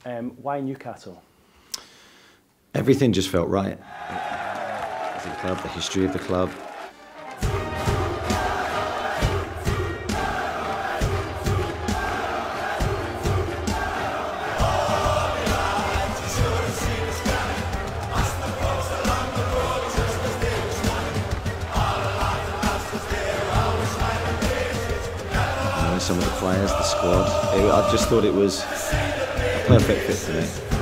Why Newcastle? Everything just felt right. The club, the history of the club. Some of the players, the squad. I just thought it was a perfect fit for me.